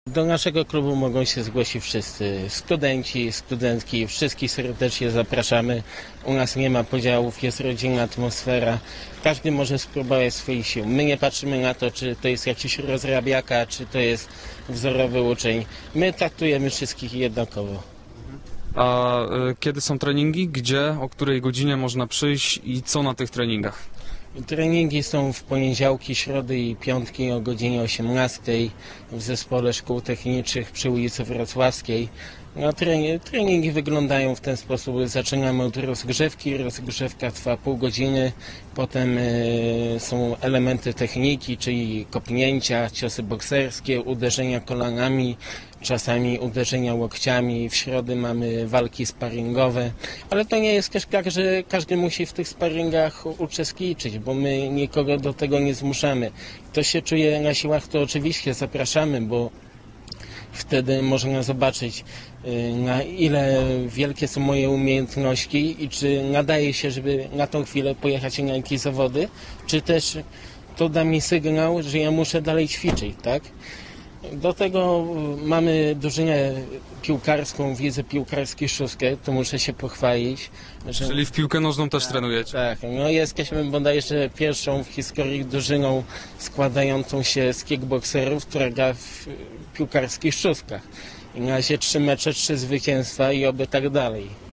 Do naszego klubu mogą się zgłosić wszyscy studenci, studentki, wszystkich serdecznie zapraszamy. U nas nie ma podziałów, jest rodzinna atmosfera. Każdy może spróbować swoich sił. My nie patrzymy na to, czy to jest jakiś rozrabiaka, czy to jest wzorowy uczeń. My traktujemy wszystkich jednakowo. A kiedy są treningi? Gdzie? O której godzinie można przyjść i co na tych treningach? Treningi są w poniedziałki, środy i piątki o godzinie 18 w Zespole Szkół Technicznych przy ulicy Wrocławskiej. No, treningi wyglądają w ten sposób. Zaczynamy od rozgrzewki. Rozgrzewka trwa pół godziny. Potem są elementy techniki, czyli kopnięcia, ciosy bokserskie, uderzenia kolanami, czasami uderzenia łokciami. W środę mamy walki sparingowe. Ale to nie jest też tak, że każdy musi w tych sparingach uczestniczyć, bo my nikogo do tego nie zmuszamy. Kto się czuje na siłach, to oczywiście zapraszamy, bo wtedy można zobaczyć, na ile wielkie są moje umiejętności i czy nadaje się, żeby na tą chwilę pojechać na jakieś zawody, czy też to da mi sygnał, że ja muszę dalej ćwiczyć, tak? Do tego mamy drużynę piłkarską, widzę piłkarski Szóstkę, to muszę się pochwalić. Że... Czyli w piłkę nożną też trenujecie? Tak, no jesteśmy bodajże pierwszą w historii drużyną składającą się z kickbokserów, która gra w piłkarskich Szóstkach. I na razie 3 mecze, 3 zwycięstwa i oby tak dalej.